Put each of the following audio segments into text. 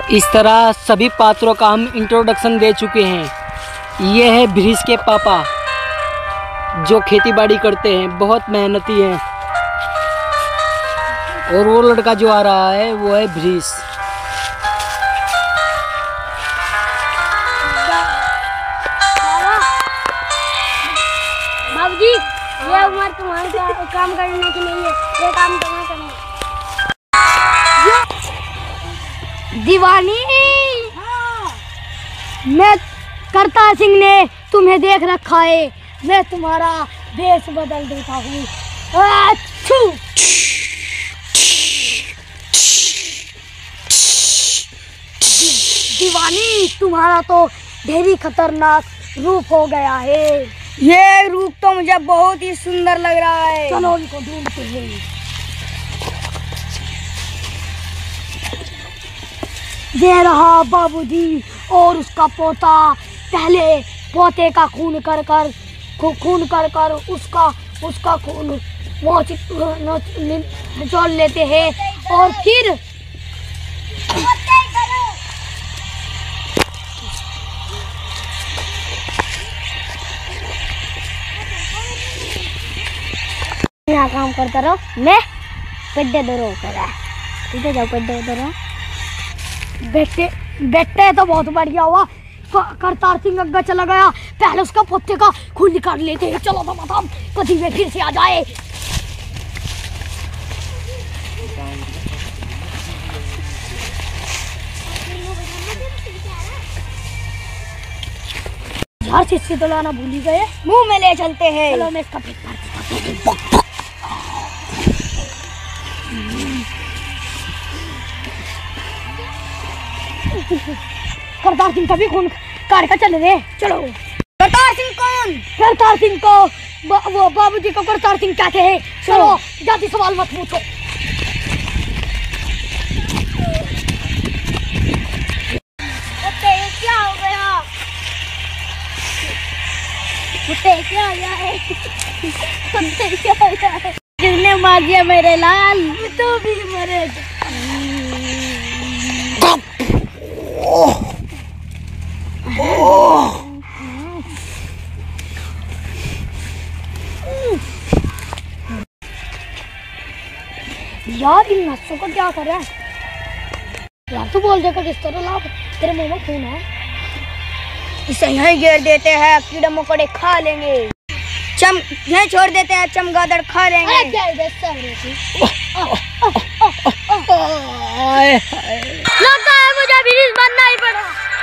इस तरह सभी पात्रों का हम इंट्रोडक्शन दे चुके हैं। ये है भृष के पापा जो खेती बाड़ी करते हैं, बहुत मेहनती हैं। और वो लड़का जो आ रहा है वो है भृष। बाबूजी, ये उम्र तुम्हारे काम करने की नहीं है, ये काम तुम्हें करना है। दीवानी, मैं करतार सिंह ने तुम्हें देख रखा है, मैं तुम्हारा देश बदल देता हूँ। दीवानी, तुम्हारा तो ढेरी खतरनाक रूप हो गया है। ये रूप तो मुझे बहुत ही सुंदर लग रहा है। चलो उनको ढूंढते हैं। ये रहा बाबूजी और उसका पोता। पहले पोते का खून कर कर उसका खून निचोड़ लेते हैं और फिर यहाँ काम करता रहो, मैं पेड्डे दो करा। ठीक है, जाओ पेड्डे दो। बेटे तो बहुत बढ़िया हुआ। करतार सिंह अग्गा चला गया, पहले उसका पोते का खून निकाल लेते हैं। चलो तो कभी वे फिर से आ जाए। यार शिष्य तो लाना भूल ही गए, मुंह में ले चलते हैं। चलो मैं इसका पेट मार देता हूँ। करतार सिंह का भी खून कार का चल रहे। चलो। करतार सिंह कौन? करतार सिंह को वो बाबूजी को करतार सिंह कहते हैं। चलो जाति सवाल मत पूछो। क्या हो गया? क्या हो गया है? क्या हो गया है? किसने मार दिया मेरे लाल? तू भी मरे। यार इन नसों को क्या कर रहा है यार? तू बोल देगा किस तरह लाभ, तेरे मुंह में खून है। इसे यहीं गिर देते हैं, कीड़े मकोड़े खा लेंगे। यहीं छोड़ देते हैं, चमगादड़ खा लेंगे। अरे क्या लगता है मुझे भृष बनना ही पड़ा।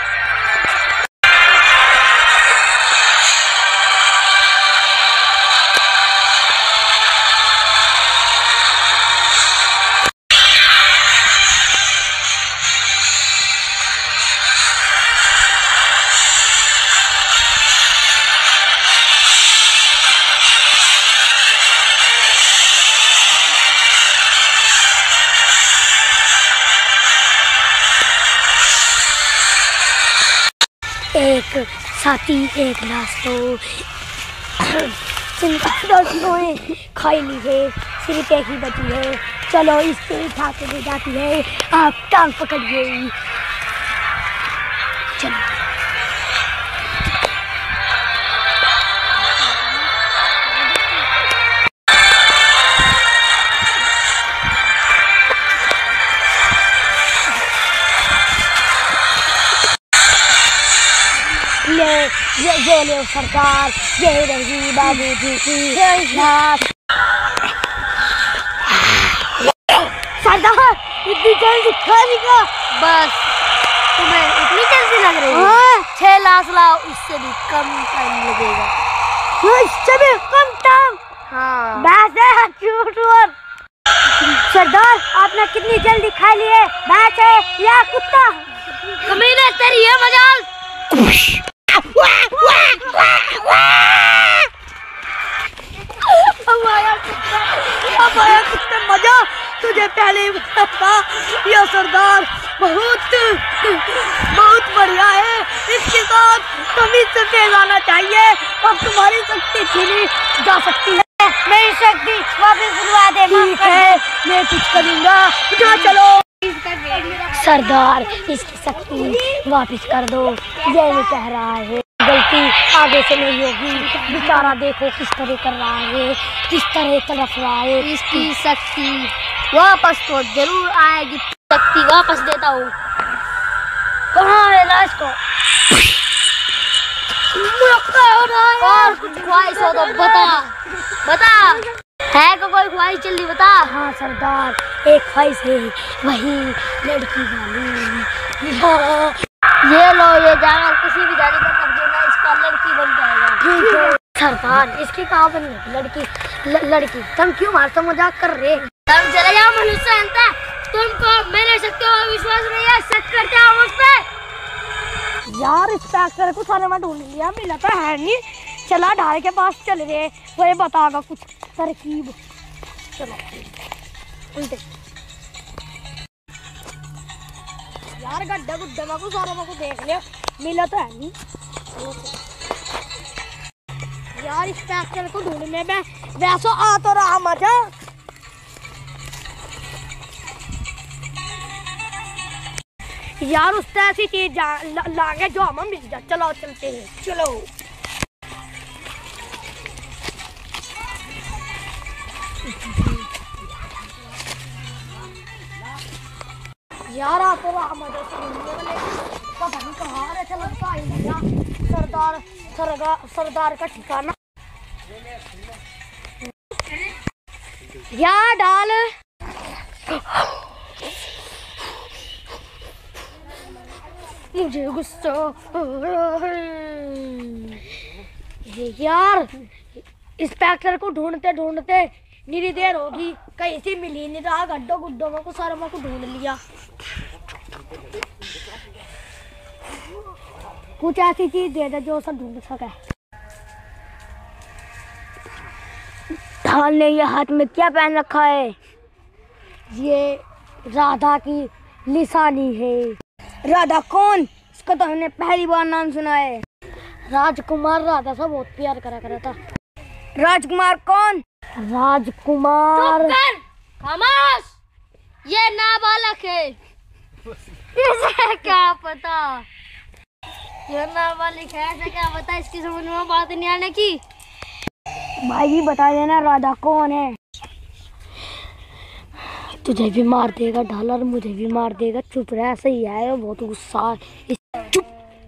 एक साथी एक गिलास तो खाई ली है, सिर्फ एक ही बची है। चलो इससे उठा के ले जाती है। आप टांग पकड़िए। चलो ये ले सरकार, ये रही बाबूजी की लाश। सरदार इतनी जल्दी खा लिया? बस तुम्हें इतनी जल्दी लग रही है? 6 लाख लाओ, इससे भी कम टाइम लगेगा। इससे भी कम टाइम? हाँ। बस है झूठ। सरदार आपने कितनी जल्दी खा लिए? भैंस है या कुत्ता? कमीने तेरी है मजाल। अब आया कितना मजा। तुझे पहले ही था यह सरदार बहुत बढ़िया है। इसके साथ तमीज से पेश आना चाहिए। अब तुम्हारी शक्ति छीनी जा सकती है। मेरी शक्ति वापस बुलवा दे। ठीक है, मैं कुछ करूँगा। चलो सरदार इसकी शक्ति वापस कर दो, ये नहीं कह रहा है, गलती आगे से नहीं होगी। बेचारा देखो किस तरह कर रहा है, किस तरह तड़प रहा है। इसकी शक्ति वापस तो जरूर आएगी, शक्ति वापस देता हूँ। कहाँ है लाश को? और कुछ ख्वाहिश हो तो बता, बता है को कोई ख्वाहिश, जल्दी बता। हाँ सरदार, एक ख्वाहिश है, वही लड़की वाली। ये लो, ये जाना किसी भी जाने पर रख देना, इसका लड़की बन जाएगा। ठीक है सरदार, इसकी कहाँ बन लड़की? लड़की तुम क्यों हमारा मजाक कर रहे? तुम चले जाओ मनुष्य अंत, तुमको मेरे शक्ति पर विश्वास नहीं है, शक करते हो मुझ पे? यार इंस्पेक्टर को थाने में ढूंढ लिया, मिला तो है नहीं। चला ढाल के पास चल रहे, वो बताएगा कुछ तरकीब। चलो उल्टे यार, गड्ढे गुड्ढे में को सारा को देख लिया, मिला तो है नहीं। यार इंस्पेक्टर को ढूंढने में वैसा आ तो रहा मजा। यार उससे ऐसी चीज लागे जो हमें मिल जाए। चलो चलते हैं, चलो। यार आप तो मजा से घूमने वाले, पता नहीं कहाँ रहे थे, लगता है सरदार का ठिकाना। यार डाल मुझे गुस्सा यार, इंस्पेक्टर को ढूंढते ढूंढते निरी देर होगी, कहीं से मिल ही नहीं रहा। गड्ढों गुड्ढों में को सारा को ढूंढ लिया। कुछ ऐसी चीज दे दे जो सब ढूंढ सके। ढाल ने ये हाथ में क्या पहन रखा है? ये राधा की निशानी है। राधा कौन? इसका तो हमने पहली बार नाम सुना है। राजकुमार राधा से बहुत प्यार करा था। राजकुमार कौन? राजकुमार खामोश, ये नाबालग है, इसे क्या पता? ये नाबालिग है, ऐसे क्या पता? इसकी समझ में बात नहीं आने की। भाई भी बता देना राधा कौन है। तुझे भी मार देगा ढालर, मुझे भी मार देगा। चुप रह, सही है, बहुत गुस्सा। चुप,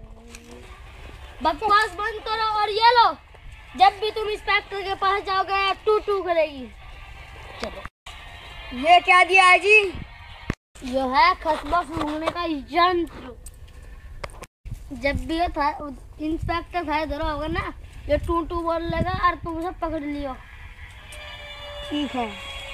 बकवास बंद करो। और ये लो, जब भी तुम इंस्पेक्टर के पास जाओगे टू टू करेगी। चलो। ये क्या दिया है जी? ये है खसबा सूंघने का यंत्र। जब भी इंस्पेक्टर भाई इधर होगा ना, ये टू टू बोल लेगा और तुम उसे पकड़ लियो। ठीक है,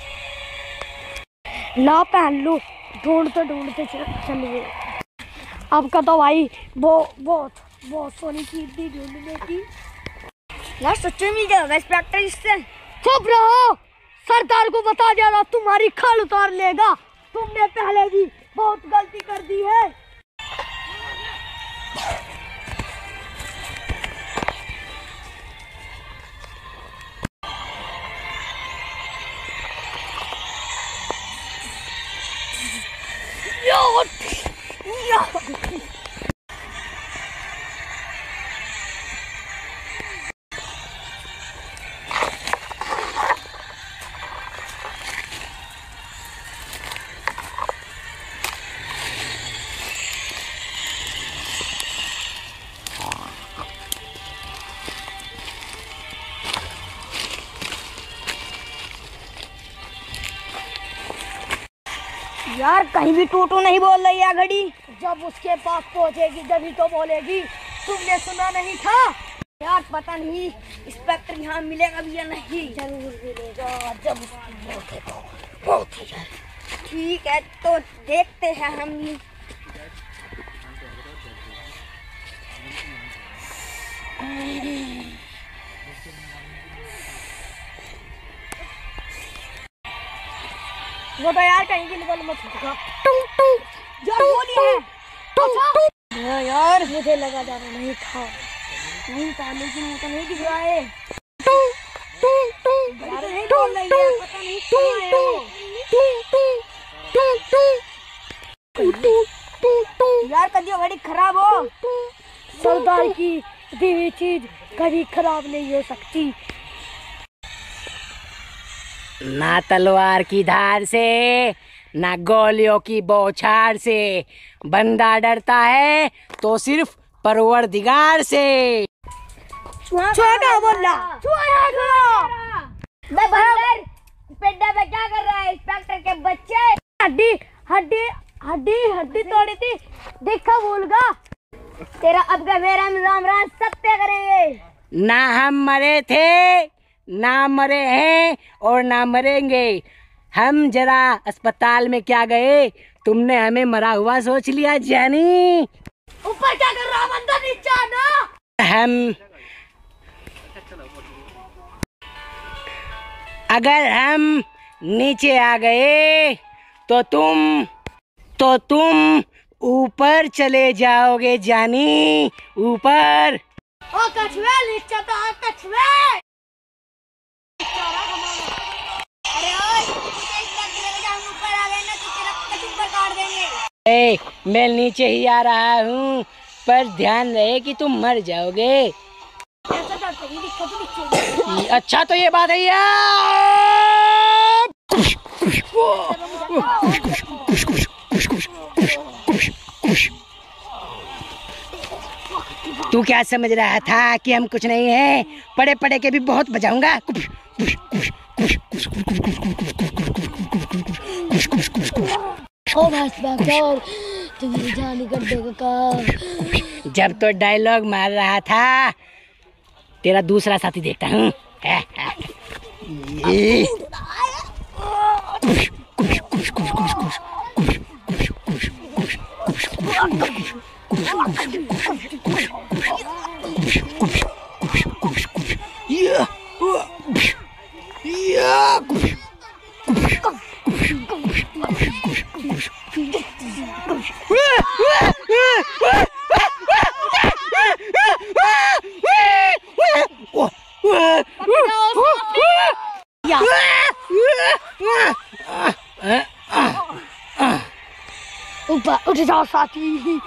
ला पहन लो। ढूंढते ढूंढते चलिए। अब का तो भाई बहुत सोनी चीज थी ढूंढने की। यार सच्चे मिल जाएगा इंस्पेक्टर इससे। चुप रहो, सरदार को बता दिया, तुम्हारी खाल उतार लेगा। तुमने पहले भी बहुत गलती कर दी है। यार कहीं भी टूटू नहीं बोल रही है घड़ी। जब उसके पास पहुंचेगी जब ही तो बोलेगी। तुमने सुना नहीं था? यार पता नहीं इंस्पेक्टर यहाँ मिलेगा भी या नहीं। जरूर मिलेगा, जब ठीक है तो देखते हैं हम। वो तो यार कहीं की निकल मत छुटका। यार गोली है। अच्छा यार मुझे लगा जाना नहीं था, नहीं था, लेकिन वो तो नहीं दिख रहा है। यार नहीं बोल रही है, पता नहीं कहाँ है वो। यार कभी बड़ी खराब हो। सरदार की दी हुई चीज कभी खराब नहीं हो सकती। ना तलवार की धार से, ना गोलियों की बौछार से, बंदा डरता है तो सिर्फ परवरदिगार से। छोटा बोला पेड्डा पे क्या कर रहा है इंस्पेक्टर के बच्चे? हड्डी हड्डी हड्डी हड्डी तोड़ी थी, देखा भूलगा। तेरा अब का मेरा राम राम सत्य करेंगे। ना हम मरे थे, ना मरे हैं और ना मरेंगे। हम जरा अस्पताल में क्या गए, तुमने हमें मरा हुआ सोच लिया जानी। ऊपर क्या कर रहा बंदा, नीचे आना। हम अगर हम नीचे आ गए तो तुम ऊपर चले जाओगे जानी, ऊपर। ओ कछुए नीचे तो आ कछुए। अरे ओए हम ऊपर आ गए ना तो तेरा कटिंग पर काट देंगे। मैं नीचे ही आ रहा हूँ, पर ध्यान रहे कि तुम मर जाओगे। अच्छा तो ये बात है यार। तू क्या समझ रहा था कि हम कुछ नहीं हैं? पड़े पड़े के भी बहुत बजाऊंगा। ओ इंस्पेक्टर, तुम्हें जान कर देगा का। जब तो डायलॉग मार रहा था, तेरा दूसरा साथी देखता हूँ। ऊपर उठ जाओ साथी।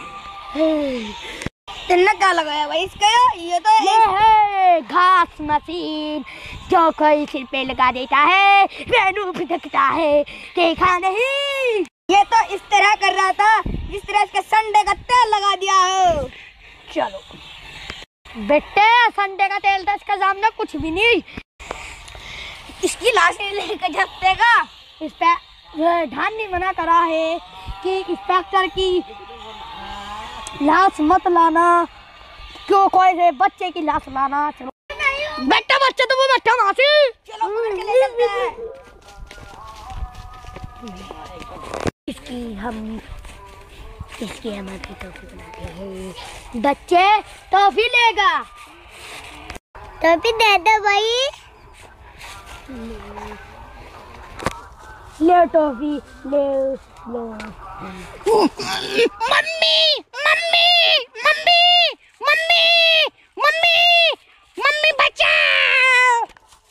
तेने क्या लगाया भाई इसका? ये है घास मशीन, जो कोई सिर पे लगा देता है रेनू भिटकता है, देखा नहीं? ये तो इस तरह कर रहा था जिस तरह इसके संडे का तेल लगा दिया हो। चलो बेटे, संडे का तेल था इसका सामने कुछ भी नहीं। इसकी लाश लेकर झपटेगा। इस पे ढान नहीं मना करा है कि इंस्पेक्टर की लाश मत लाना, क्यों कोई से बच्चे की लाश लाना। चलो बेटा, बच्चा तो वो बेटा मासी। चलो पकड़ के ले चलते हैं। इसकी हम आपकी टॉफी बनाते हैं। बच्चे टॉफी लेगा, टॉफी दे दो भाई। ले टॉफी ले लो। Mummy mummy mummy mummy mummy mummy बचाओ।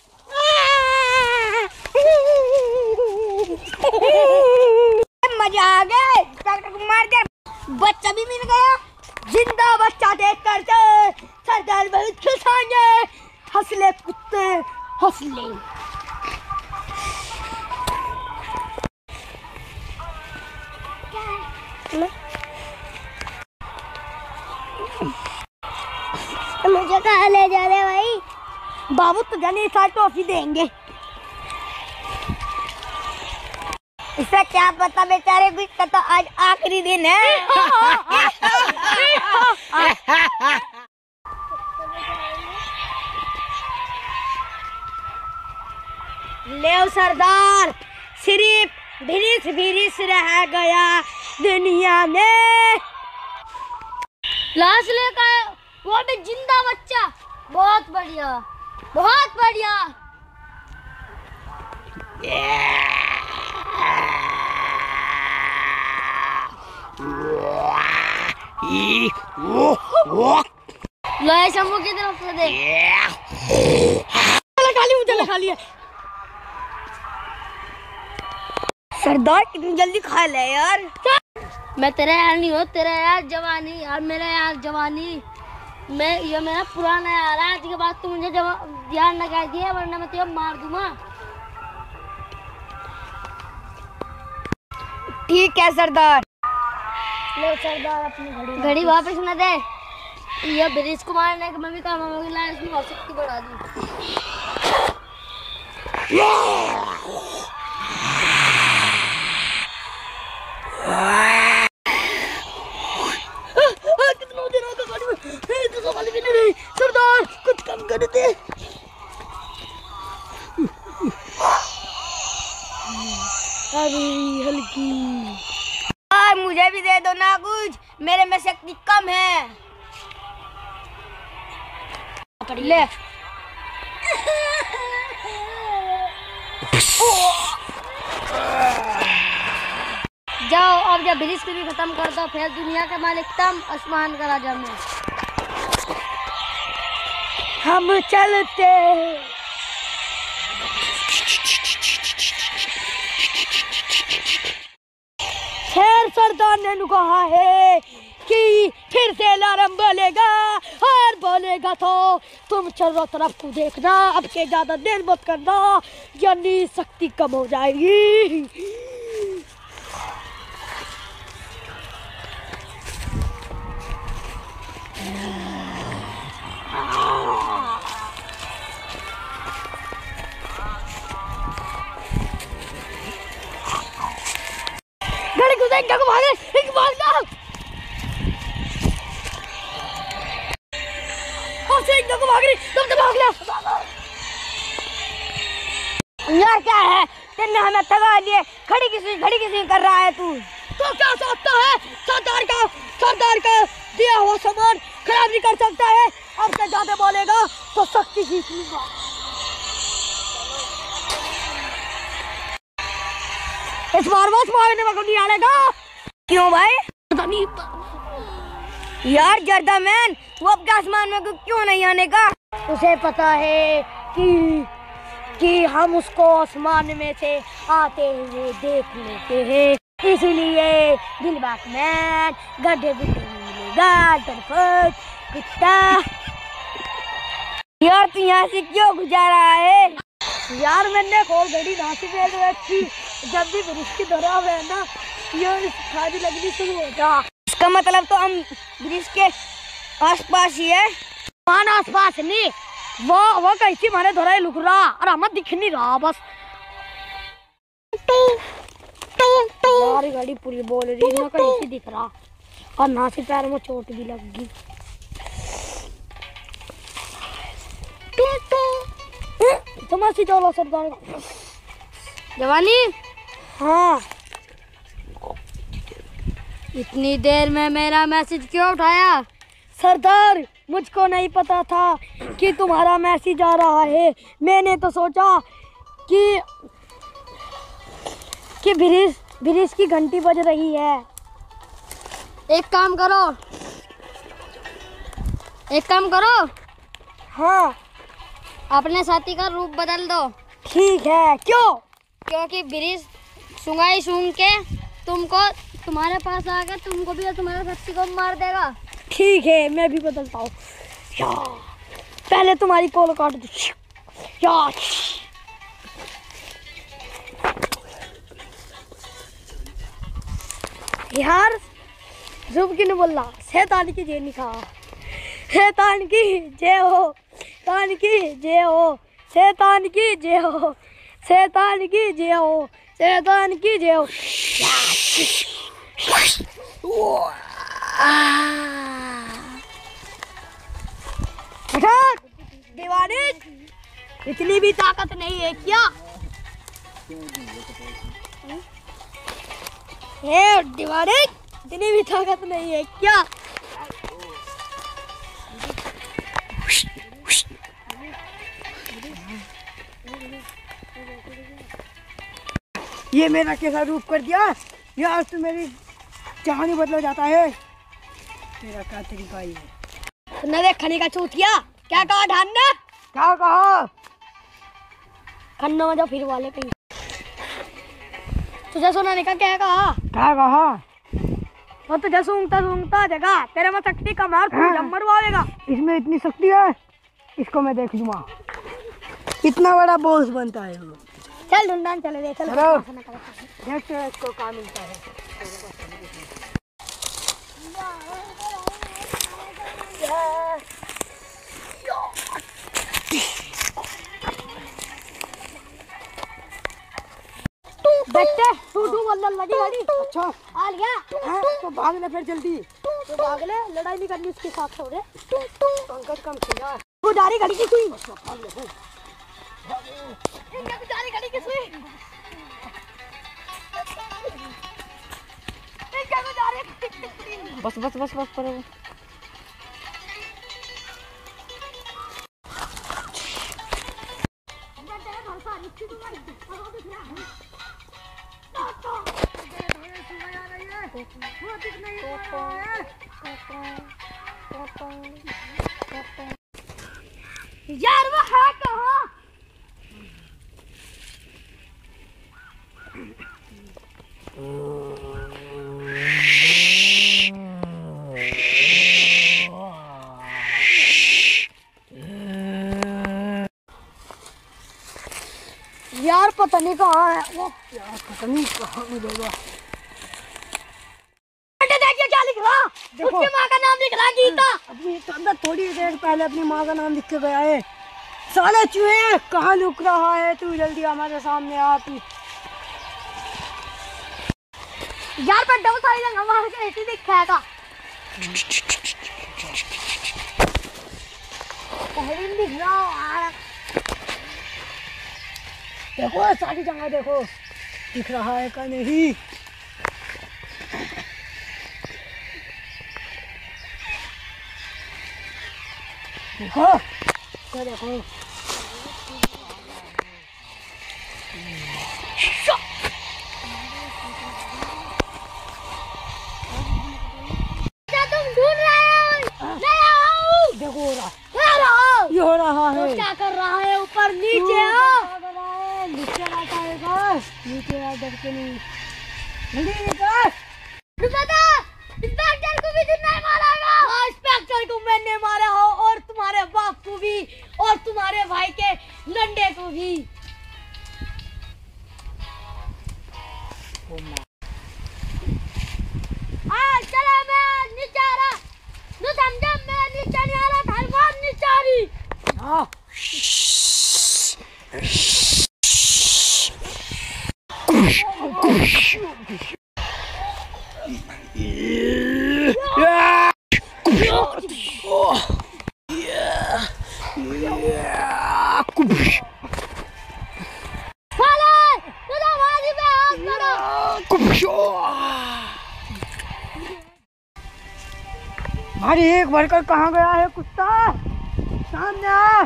मजा आ गया, डॉक्टर को मार दिया, बच्चा भी मिल गया। जिंदा बच्चा देख कर सरदार बहुत खुश होंगे। हंसले कुत्ते हंसले। मुझे कहाँ ले जा रहे भाई? बाबू तो जाने साथ टॉफी देंगे। इससे क्या पता बेचारे कुछ का तो आज आखिरी दिन है। ले सरदार, सिर्फ भिरिस रह गया दुनिया में। लाश लेकर वो भी जिंदा बच्चा। बहुत बढ़िया, बहुत बढ़िया। लो शंभू की तरफ से दे। चलो खा लिया। सरदार कितनी जल्दी खा ले यार। मैं तेरा यार नहीं हूँ, तेरा यार जवानी और मेरा यार जवानी। मैं ये मेरा पुराना यार है। आज के बाद तू मुझे यार न कह दिया, वरना मैं तुझे मार दूंगा। ठीक है सरदार। लो सरदार अपनी घड़ी वापस न दे। ये ब्रिज को मारने का मैं भी काम होगी, ला इसमें और शक्ति बढ़ा दी। कितना देर होगा गाड़ी में, तो वाली भी नहीं। सरदार कुछ कम कर दे। अरे हल्की मुझे भी दे दो ना कुछ, मेरे में शक्ति कम है। ले जाओ अब जब ब्रिज को भी खत्म कर दो, फिर दुनिया का मालिक तुम, आसमान का राजा मैं। हम चलते। खैर सरदार ने कहा है कि फिर से अलार्म बोलेगा, और बोलेगा तो तुम चारों तरफ को देखना, अब के ज्यादा देर मत करना, यानी शक्ति कम हो जाएगी। गाड़ी को देख के भागे, एक भागना। एक दो भाग रही, तुम तो भाग लो। यार क्या है, तेने हमें थका लिए, खड़ी किसी कर रहा है तू। तो क्या सोचता है, सरदार का दिया हुआ सामान खराब नहीं कर सकता है। अब से ज्यादा बोलेगा तो सख्ती सीख लूंगा। इस बार बस मारने में नहीं आएगा। क्यों भाई? यार जर्दा मैन, वो अब आसमान में क्यों नहीं आने का? उसे पता है कि हम उसको आसमान में से आते हुए देख लेते हैं, इसलिए दिलबाग मैन गड्ढे गुड्ढे में मिलेगा डरपोक कुत्ता। यार तू यहाँ से क्यों गुजारा है? यार मैंने खोल घड़ी नाची पे रखी, जब भी ब्रिज की दरार है ना, ये खादी लगनी शुरू हो जा। इसका मतलब तो हम ब्रिज के आसपास ही है। मान आसपास नहीं, वो कैसी मारे धोराई लुक रहा और हमें दिख नहीं रहा बस। यार गाड़ी पूरी बोल रही ना, कैसी दिख रहा, और ना से पैर में चोट भी लग गई। समझ चलो सरदार जवानी। हाँ इतनी देर में मेरा मैसेज क्यों उठाया? सरदार, मुझको नहीं पता था कि तुम्हारा मैसेज आ रहा है। मैंने तो सोचा कि ब्रिज की घंटी बज रही है। एक काम करो, हाँ अपने साथी का रूप बदल दो। ठीक है। क्यों? क्योंकि ब्रिज सुंगाई सूंघ के तुम्हारे पास आकर तुमको भी और तुम्हारे साथी को मार देगा। ठीक है, मैं भी बदलता हूँ। पहले तुम्हारी कॉल काट दो। यार जुब की नहीं बोल रहा, शैतान की जय निखा, शैतान की जय हो, शैतान की जय हो, शैतान की जय हो, शैतान की जय हो, शैतान की जय हो। दीवाने, इतनी भी ताकत नहीं है क्या? दीवाने, इतनी भी ताकत नहीं है क्या? ये मेरा कैसा रूप कर दिया यार, तो मेरी कहानी बदल जाता है। मेरा क्या तरीका ही है। तुमने देख खनी का चूतिया क्या कहा? ढान ने क्या कहा? खन्नो में जाओ फिर वाले कहीं। तुझे सुना नहीं क्या कहा? क्या कहा? वो तो जैसे ऊँगता जगह तेरे में शक्ति का मार मरवाएगा। इसमें इतनी शक्ति है, इसको मैं देख लूँगा। इतना बड़ा बॉस बनता है वो। चल ढूंढान चले दे, चल देखते हैं इसको क्या मिलता है। देखते टू बंदर लगी गाड़ी। अच्छा आ गया। हाँ, तो भाग ले फिर जल्दी। तो भाग ले, लड़ाई नहीं करनी उसके साथ। हो रे पंकज कम खिला वो डारी गाड़ी की सुई। भाग ले डारी गाड़ी की सुई। बस बस बस बस पर यार वो है कहाँ? यार पता नहीं कहाँ है वो। यार पता नहीं कहाँ मिलेगा। देखिए क्या लिख रहा, उसकी माँ का नाम लिख रहा गीता। अभी अंदर थोड़ी देर पहले अपनी माँ का नाम लिख के गया है। साले चूहे कहाँ लुक रहा है तू? जल्दी हमारे सामने आ तू। यार पर डबल सारी लगा वहाँ से ऐसे दिखाएगा। पहले दिख रहा, देखो सारी जगह देखो दिख रहा है क्या नहीं। देखो तो देखो क्या तुम ढूंढ रहे हो? मैं आओ। देखो हो रहा, ये हो रहा है। तो क्या कर रहा है? ऊपर नीचे आओ। नीचे आता है बस, नीचे आ डरके नहीं। इंस्पेक्टर को भी नहीं मारेगा। हाँ, इंस्पेक्टर को मैंने मारा हो और तुम्हारे बाप को भी और तुम्हारे भाई के लंडे को भी। चलो मैं नीचे आ रहा। तू समझा मैं नीचे नहीं आ रहा, हनुमान नीचे आ रही। हाँ भारी एक भरकर कहाँ गया है कुत्ता? सामने आ।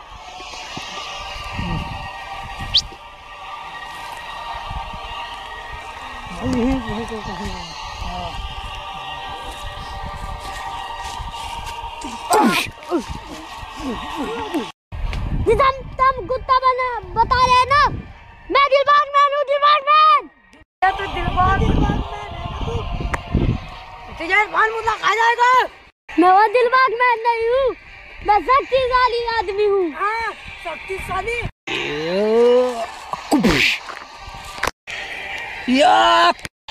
तुम कुत्ता बना बता रहे ना? मैं दिलबाग मैन हूँ, दिलबाग मैन। तो दिलबाग मैन तुझे भान मुद्दा खा जाएगा। मैं वो दिलबाग मैन नहीं हूँ, मैं शक्तिशाली आदमी हूँ। हाँ शक्तिशाली। या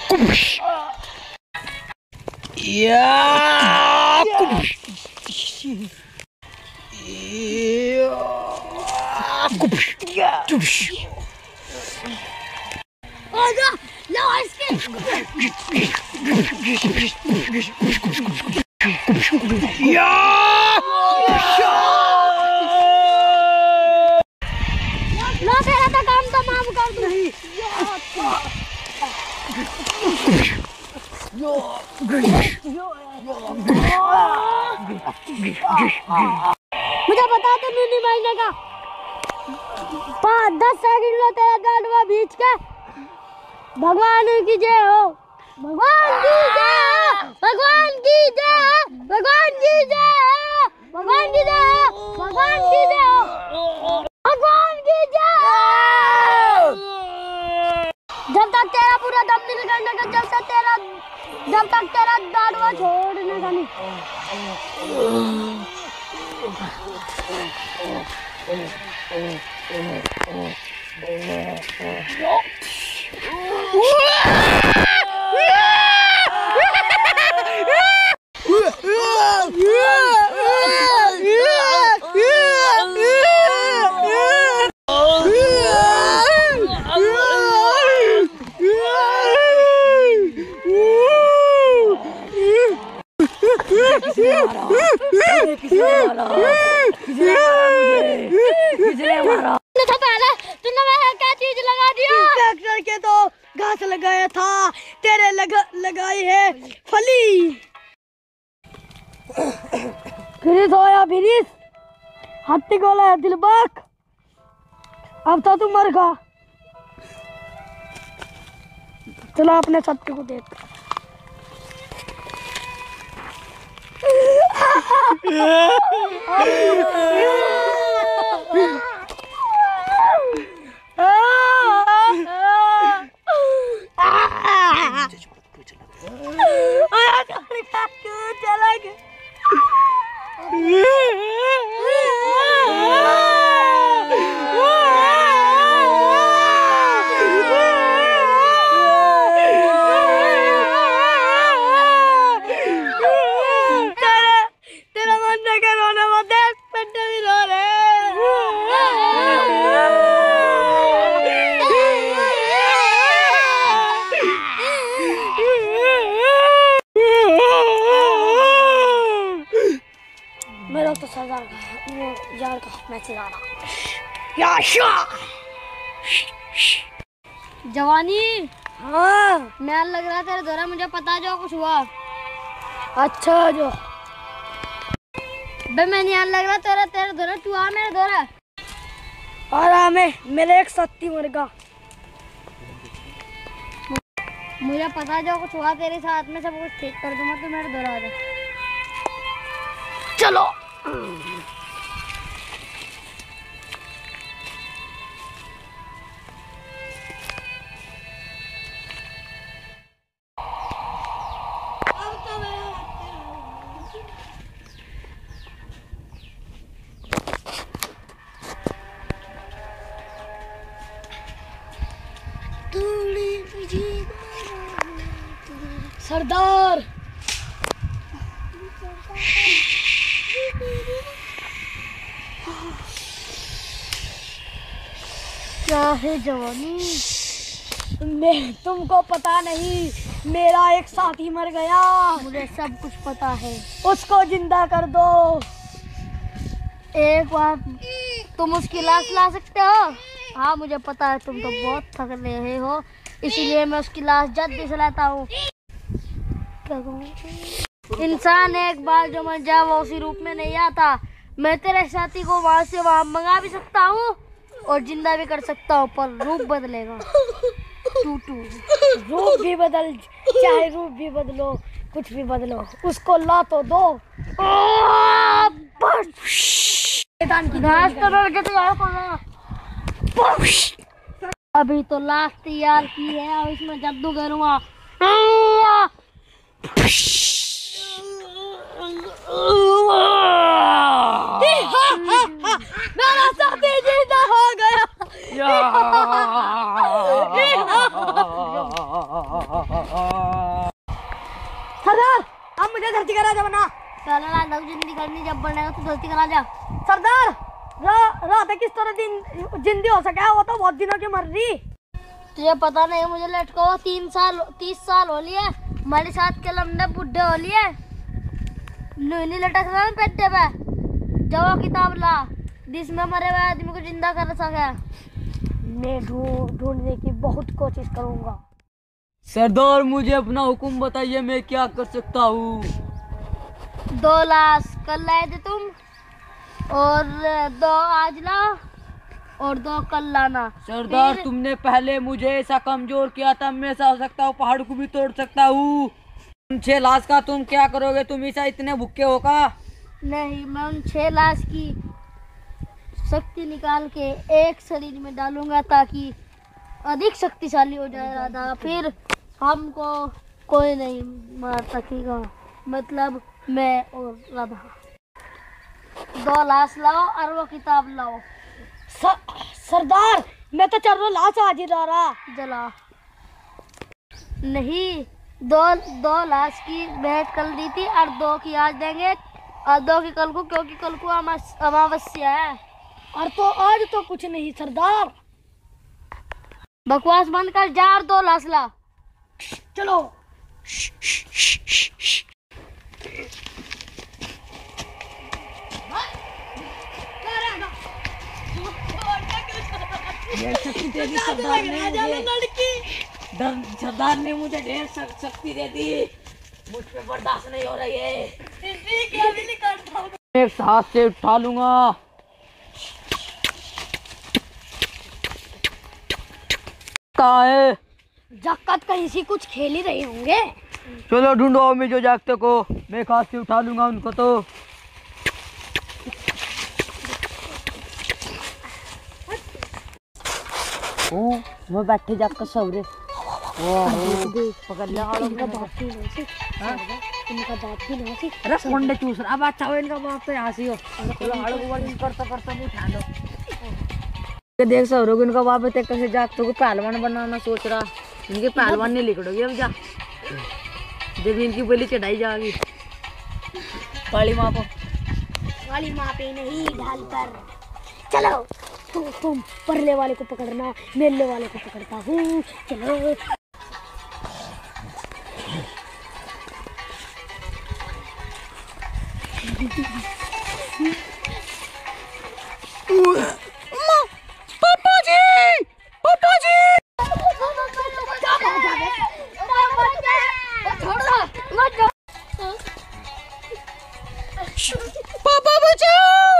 आजा लो इसके। लो तेरा तो काम तमाम कर दूँ। मुझे बता दो नहीं महीने का 5-10 सेकंड लो तेरा गांडवा बीच के। भगवान की जय हो, भगवान की जय हो, भगवान की जय हो, भगवान की जय हो, भगवान की जय हो, भगवान की जय हो, भगवान की जय हो। जब तक तेरा पूरा दम नहीं निकलने का, जब तक तेरा जवानी। क्या चीज लगा दिया? ट्रैक्टर के तो घास लगाया था, तेरे लगाई है फली। फिरिस होया फिरिस, हत्ती गोला है दिलबाग, अब तो तू मर गा। चलो अपने सत्य को देख। तेरा मन न करो ना, वो देख पेट भी रो मेरा तो सरदार का वो यार का मैसेज आ रहा। जवानी, हाँ मैं लग रहा तेरे दौरा, मुझे पता जो कुछ हुआ। अच्छा जो बे मैं नहीं लग रहा तेरे दौरा, तू आ मेरे दौरा। आराम है, मेरे एक सत्ती मर गा। मुझे पता जो कुछ हुआ तेरे साथ में, सब कुछ ठीक कर दूंगा, तू मेरे दौरा आ जा। चलो सरदार, क्या है जवानी? मैं तुमको पता नहीं, मेरा एक साथी मर गया। मुझे सब कुछ पता है। उसको जिंदा कर दो। एक बार तुम उसकी लाश ला सकते हो? हाँ मुझे पता है, तुम तो बहुत थक रहे हो, इसीलिए मैं उसकी लाश जल्दी से लाता हूँ। क्या कहूँ? इंसान एक बार जो मर जाए वो उसी रूप में नहीं आता। मैं तेरे साथी को वहाँ से वहाँ मंगा भी सकता हूँ और जिंदा भी कर सकता हूँ, पर रूप बदलेगा। रूप भी बदल, चाहे रूप भी बदलो, कुछ भी बदलो, उसको ला तो दो। अभी तो लाश तैयार की है, अब इसमें जादू करूँगा। मेरा साथी जिंदा हो गया। सरदार, अब मुझे धरती का राजा बना। पहले राजा को जिंदगी करनी, जब बनेगा तो धरती का राजा। सरदार, राधा किस तरह जिंदी हो सके, वो तो बहुत दिनों की मर रही। तुझे पता नहीं, मुझे लटका हुआ 30 साल हो लिए। हमारे साथ के लंबे बुढ़े हो लिए, नहीं लटक रहा पेटे पे। जाओ किताब ला, जिसमें मरे हुए आदमी को जिंदा कर सके। मैं ढूंढने की बहुत कोशिश करूंगा। सरदार, मुझे अपना हुक्म बताइए, मैं क्या कर सकता हूँ? 2 लाश कल लाए थे तुम, और 2 आज ला, और 2 कल लाना। सरदार, तुमने पहले मुझे ऐसा कमजोर किया था, मैं ऐसा हो सकता हूँ, पहाड़ को भी तोड़ सकता हूँ। 6 लाश का तुम क्या करोगे? तुम ऐसा इतने भूखे हो का? नहीं, मैं उन 6 लाश की शक्ति निकाल के एक शरीर में डालूंगा, ताकि अधिक शक्तिशाली हो जाए राधा। फिर हमको कोई नहीं मार सकेगा, मतलब मैं और राधा। 2 लाश लाओ और वो किताब लाओ। सरदार मैं तो चल रहा लाश आज ही रहा। जला नहीं, 2 लाश की भेंट कल दी थी और 2 की आज देंगे और 2 की कल को, क्योंकि कल को अमावस्या है। और तो आज तो कुछ नहीं सरदार। बकवास बंद कर, जा और 2 लाश ला। चलो। शक्ति दे दी सरदार ने मुझे। सरदार ने मुझे ढेर शक्ति दे दी। मुझ पे बर्दाश्त नहीं हो रही है। एक साथ से उठा लूंगा। कहाँ है? जक्कत कहीं से कुछ खेल ही रहे होंगे। चलो ढूंढो में जो जागते को, मैं एक हाथ से उठा लूंगा उनको। तो मैं बैठे जाकर सो रहे। पकड़ लिया इनका बाप भी नहीं सी। इनका बाप भी नहीं सी। अरे कोंडे चूस रहा। अब अच्छा हो इनका बाप तो यहाँ से हो। चलो हाड़ो को बड़ी करता मुझे उठा लो। देख सो रहे इनका बाप तक कैसे जागते को पहलवान बनाना सोच रहा। इनके पहलवान नहीं लिखोगे अब जा। जब इनकी बोली चढ़ाई जाएगी काली माँ को। वाली माँ पे नहीं ढाल पर। चलो तो तुम परले वाले को पकड़ना, मेले वाले को पकड़ता हूँ। चलो। पापा जी, पापा जी। पापा बचाओ,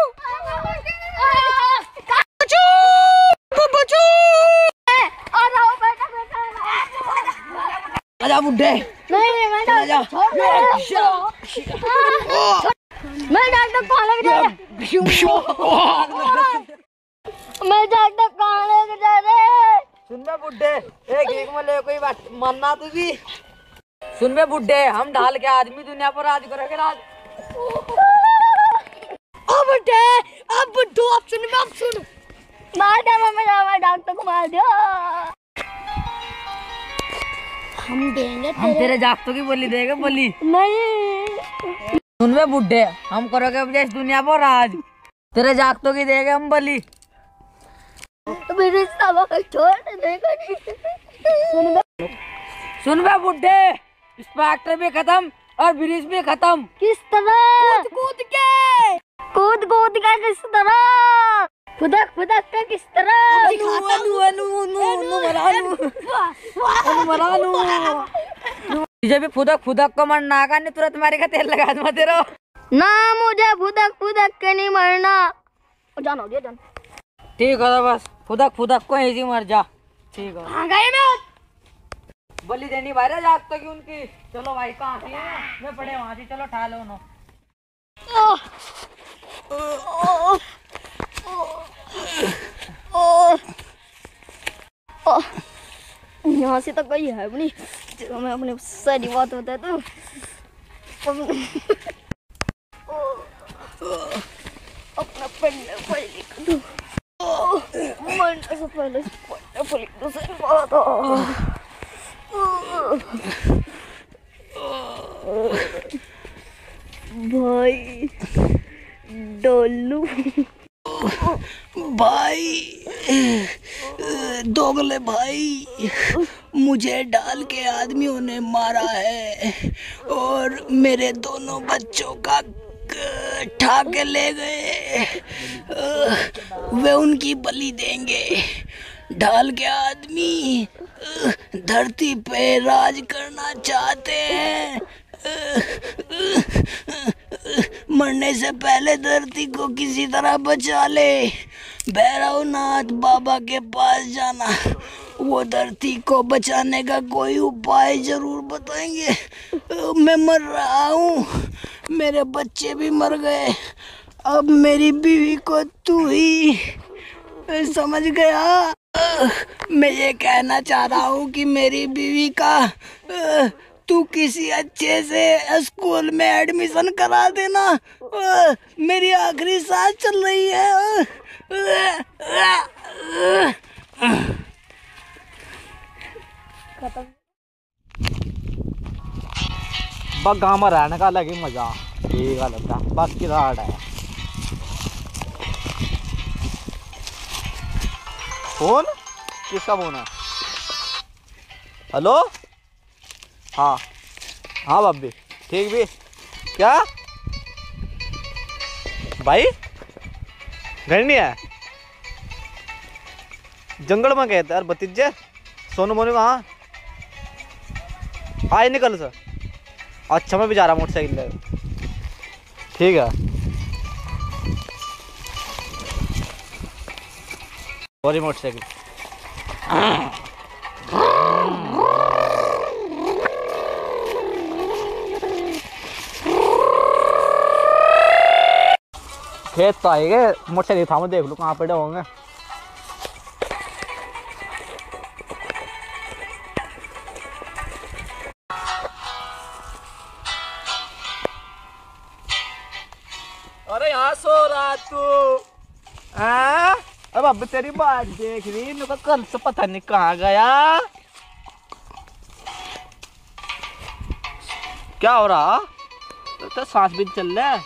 आजा बुड्ढे। नहीं मैं डॉक्टर कहाँ लग जा मैं डॉक्टर कहाँ लग जा रहे। सुन बे बुड्ढे, एक में ले कोई बात मानना तू भी। सुन बे बुड्ढे, हम ढाल के आदमी दुनिया पर राज करेंगे राज। अब बुड्ढे, अब बुड्ढू, अब सुन मार दे मैं डॉक्टर को मार दिया। हम देंगे हम तेरे जागतों की बोली देंगे बोली। नहीं सुन बे बुड्ढे, हम करोगे अब इस दुनिया पर राज। तेरे जागतों की देंगे हम बोली। मेरे सब छोड़ देगा। सुन बे बुड्ढे, इंस्पेक्टर भी खत्म और ब्रिज भी खत्म। किस तरह? कूद के किस तरह? फुदक के किस तरह? तुझे भी फुदक को मरना का नहीं, तुरंत मारे का तेल लगा दूंगा तेरा। ना मुझे फुदक के नहीं मरना। जानो दिया जान। ठीक है बस फुदक को ऐसे मर जा। ठीक है। हाँ गए मैं। बलि देनी भाई रे जागतों की उनकी। चलो भाई कहाँ से है? मैं पड़े वहाँ से, चलो ठा लो उन्हों। यहाँ से तो कोई है भी नहीं। चलो मैं अपने सारी बात बता दूँ। अपना पढ़ लिख दूँ। मरने से पहले पढ़ लिख दूँ सारी बात। भाई डोलू भाई, दोगले भाई, मुझे डाल के आदमियों ने मारा है और मेरे दोनों बच्चों का ठा के ले गए। वे उनकी बलि देंगे। ढाल के आदमी धरती पे राज करना चाहते हैं। मरने से पहले धरती को किसी तरह बचा ले। भैरवनाथ बाबा के पास जाना, वो धरती को बचाने का कोई उपाय जरूर बताएंगे। मैं मर रहा हूँ, मेरे बच्चे भी मर गए, अब मेरी बीवी को तू ही समझ गया। मैं ये कहना चाह रहा हूँ कि मेरी बीवी का तू किसी अच्छे से स्कूल में एडमिशन करा देना। मेरी आखिरी सांस चल रही है। बस गाँव में रहने का अलग ही मजा, ठीक है लगता, बाकी राड है। फोन किसका फोन है? हेलो, हाँ हाँ भाभी, ठीक भी क्या भाई? घर नहीं है, जंगल में गए थे यार भतीजे। सोनू मोनू कहाँ आए? निकल सर। अच्छा मैं भी जा रहा मोटरसाइकिल ले, ठीक है। Sorry motorcycle. खेत तो आएंगे, मोटरसाइकिल था, मैं देख लूँ कहाँ पड़े होंगे। अरे यहाँ सो रहा तू? अब तेरी बात देख रही, इनका कल से पता नहीं कहाँ गया। क्या हो रहा? तो सांस भी चल रहा है।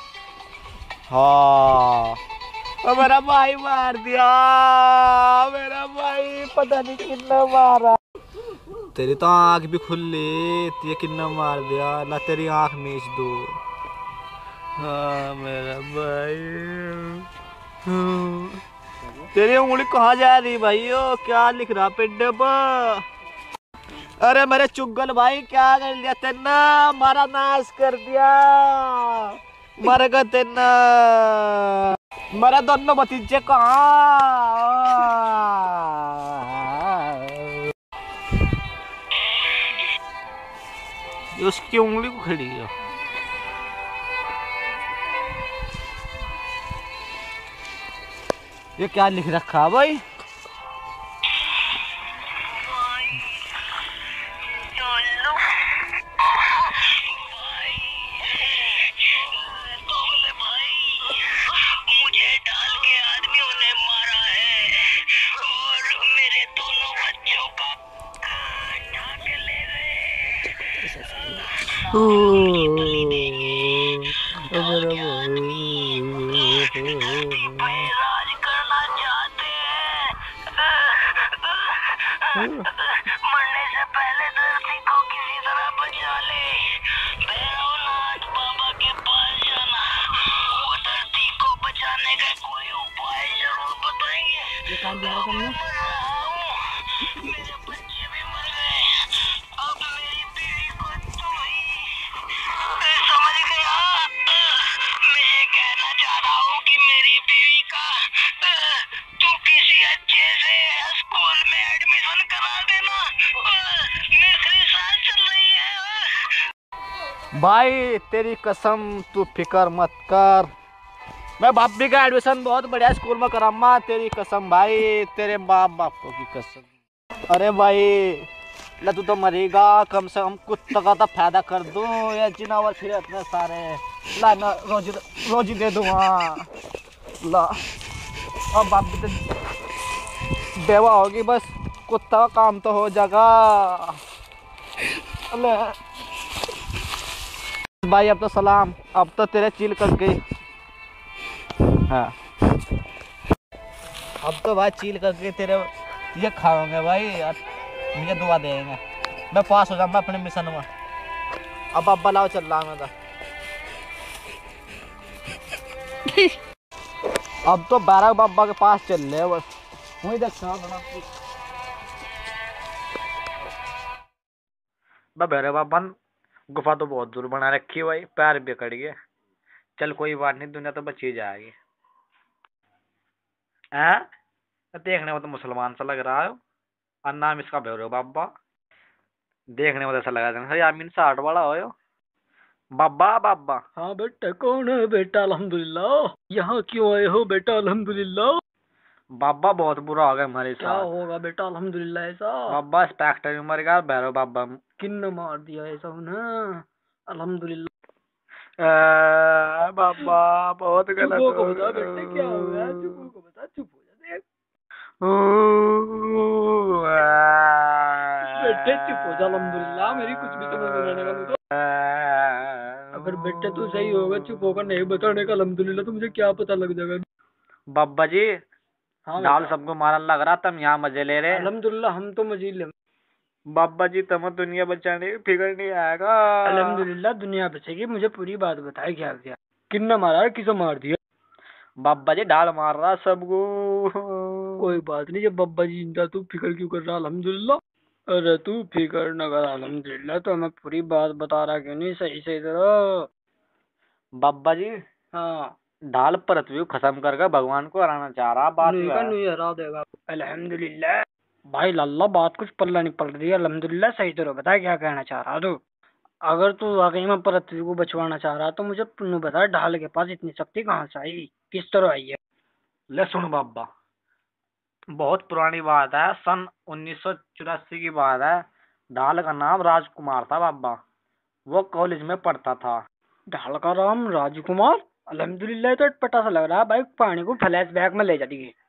हाँ, मेरा भाई मार दिया, मेरा भाई पता नहीं कितना मारा। तेरी तो आँख भी खुली, ये कितना मार दिया ना, तेरी आँख मीच दो। हाँ मेरा भाई। तेरी उंगली कहाँ जा रही भाइयों? क्या लिख रहा पेड्डे पर? अरे मेरे चुगल भाई, क्या कर लिया तेना? मारा नाश कर दिया, मर गया तेना। मेरे दोनों भतीजे कहाँ? उसकी उंगली को खड़ी है। ये क्या लिख रखा है भाई? मुझे डाल के आदमियों ने मारा है और मेरे दोनों बच्चों का उठा के ले गए। राज करना चाहते हैं, मरने से पहले धरती को किसी तरह बचा ले। भैरवनाथ बाबा के पास जाना, वो धरती को बचाने का कोई उपाय जरूर बताएंगे। मेरे बच्चे भी मर गए, अब मेरी बीवी को तुम ही समझ गया। मैं ये कहना चाह रहा हूँ कि मेरी बीवी का तू किसी अच्छे से स्कूल में एडमिशन करा देना। मेरी सांस चल रही है। भाई तेरी कसम, तू फिक्र मत कर, मैं भाभी का एडमिशन बहुत बढ़िया स्कूल में कराऊंगा। तेरी कसम भाई, तेरे बाप बापों की कसम। अरे भाई ला, तू तो मरेगा, कम से कम कुत्ता का तो फायदा कर दूं। ये जिनावर फिर इतने सारे, ला ना रोजी दे दूंगा। ला अब बाप तो बेवा होगी, बस कुत्ता का काम तो हो जाएगा। भाई अब तो सलाम, अब तो तेरे चिल कर गई। हाँ अब तो भाई चिल करके तेरे ये खाओगे भाई, मुझे दुआ देंगे, मैं पास हो जाऊंगा अपने मिशन में। अब अब्बा लाओ चल रहा मैं तो। अब तो 12 बाबा के पास चल रहे बस, वही देखता भैरव बाबा गुफा तो बहुत दूर बना रखी है भाई, पैर भी कट गए। चल कोई बात नहीं, दुनिया तो बची जाएगी। देखने में तो मुसलमान सा लग रहा है, और नाम इसका भैरव बाबा। देखने में तो ऐसा लगा था यामीन 60 वाला हो बाबा। बाबा हाँ बेटा, कौन है बेटा? अल्हम्दुलिल्लाह। यहाँ क्यों आए हो बेटा? अल्हम्दुलिल्लाह। बाबा बहुत बुरा हो गया हमारे क्या साथ। होगा बेटा? अल्हम्दुलिल्लाह ऐसा बाबा स्पेक्टर में मर गया भैरव बाबा। किन मार दिया ऐसा उन्हें? अल्हम्दुलिल्लाह। बाबा बहुत गलत चुप को हो बता बेटे क्या हो गया? चुप को बता, चुप हो जा देख। बेटे चुप हो जा, अल्हम्दुलिल्लाह मेरी कुछ भी समझ नहीं आने का मुझे। अगर बेटे तू सही होगा, चुप होकर नहीं बताने का, अल्हम्दुलिल्लाह तो मुझे क्या पता लग जाएगा। बाबा जी हाँ डाल बेटा। सबको मारन लग रहा, तुम यहाँ मजे ले रहे। अल्हम्दुलिल्लाह हम तो मजीद ले। बाबा जी तुम्हें दुनिया बचाने की फिक्र नहीं आएगा। अल्हम्दुलिल्लाह दुनिया बचेगी। मुझे पूरी बात बताए क्या किया, किन्ना मारा है, किसे मार दिया? बाबा जी डाल मार रहा सबको। कोई बात नहीं, जब बाबा जी जिंदा तू फिक्र क्यों कर रहा? अल्हम्दुलिल्लाह। अरे तू फिक्र न कर, अल्हम्दुलिल्लाह। तो मैं पूरी बात बता रहा क्यों नहीं सही से इधर? बाबा जी हाँ डाल पृथ्वी को खत्म करके भगवान को हराना चाह रहा, बात नहीं ये का है। नहीं हरा देगा। अल्हम्दुलिल्लाह भाई लल्ला, बात कुछ पल्ला नहीं पड़ रही है। अल्हम्दुलिल्लाह सही तरह बता क्या कहना चाह रहा तू। अगर तू वाकई में पृथ्वी को बचवाना चाह रहा तो मुझे तू बता, ढाल के पास इतनी शक्ति कहाँ से आई, किस तरह आई है? ले सुन बाबा, बहुत पुरानी बात है, सन 1984 की बात है। डाल का नाम राजकुमार था बाबा, वो कॉलेज में पढ़ता था। ढाल का राम राजकुमार? अल्हम्दुलिल्लाह तो पता सा लग रहा है भाई, पानी को फ्लैशबैक में ले जाती है।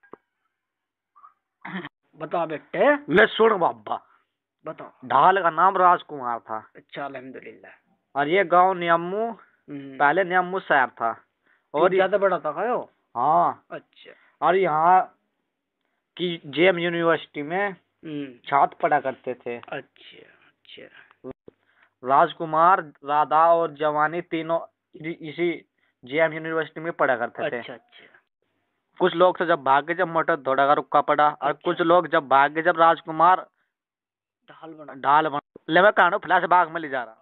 बता बेटे। ले सुन बाबा, बता। ढाल का नाम राजकुमार था अच्छा अल्हम्दुलिल्लाह। और ये गांव नियम्मू, पहले नियम्मू शहर था। और ज्यादा बड़ा था का यो? हाँ, अच्छा। और यहाँ की जेएम यूनिवर्सिटी में छात्र पढ़ा करते थे। अच्छा अच्छा। राजकुमार, राधा और जवानी तीनों इसी जेएम यूनिवर्सिटी में पढ़ा करते थे। अच्छा अच्छा। कुछ लोग से जब भाग गए, जब मोटर थोड़ा का रुक्का पड़ा, और कुछ लोग जब भाग गए, जब राजकुमार ढाल बना। ढाल बन ले, मैं कहानू फ्लैश बाग में ले जा रहा।